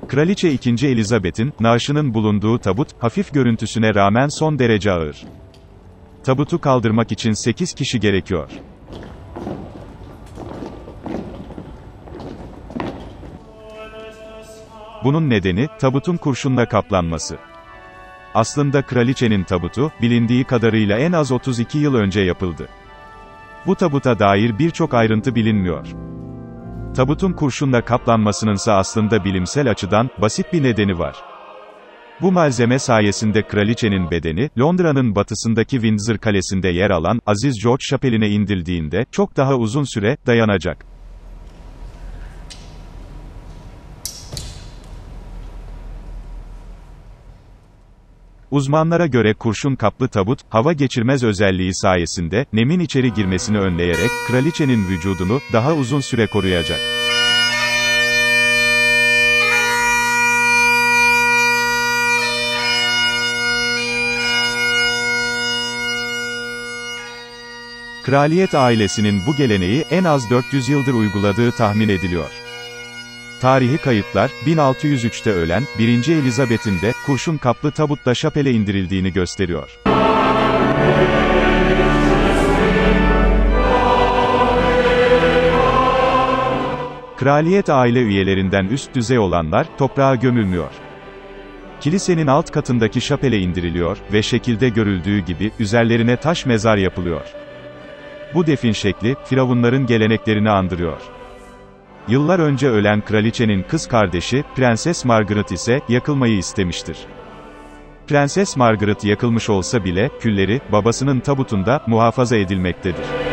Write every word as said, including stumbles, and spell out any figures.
Kraliçe ikinci. Elizabeth'in, naaşının bulunduğu tabut, hafif görüntüsüne rağmen son derece ağır. Tabutu kaldırmak için sekiz kişi gerekiyor. Bunun nedeni, tabutun kurşunla kaplanması. Aslında kraliçenin tabutu, bilindiği kadarıyla en az otuz iki yıl önce yapıldı. Bu tabuta dair birçok ayrıntı bilinmiyor. Tabutun kurşunla kaplanmasınınsa aslında bilimsel açıdan, basit bir nedeni var. Bu malzeme sayesinde kraliçenin bedeni, Londra'nın batısındaki Windsor Kalesi'nde yer alan, Aziz George Şapeli'ne indirildiğinde, çok daha uzun süre, dayanacak. Uzmanlara göre kurşun kaplı tabut, hava geçirmez özelliği sayesinde, nemin içeri girmesini önleyerek, kraliçenin vücudunu, daha uzun süre koruyacak. Kraliyet ailesinin bu geleneği, en az dört yüz yıldır uyguladığı tahmin ediliyor. Tarihi kayıtlar, bin altı yüz üçte ölen, birinci. Elizabeth'in de, kurşun kaplı tabutla şapele indirildiğini gösteriyor. Kraliyet aile üyelerinden üst düzey olanlar, toprağa gömülmüyor. Kilisenin alt katındaki şapele indiriliyor ve şekilde görüldüğü gibi, üzerlerine taş mezar yapılıyor. Bu defin şekli, firavunların geleneklerini andırıyor. Yıllar önce ölen kraliçenin kız kardeşi, Prenses Margaret ise, yakılmayı istemiştir. Prenses Margaret yakılmış olsa bile, külleri, babasının tabutunda, muhafaza edilmektedir.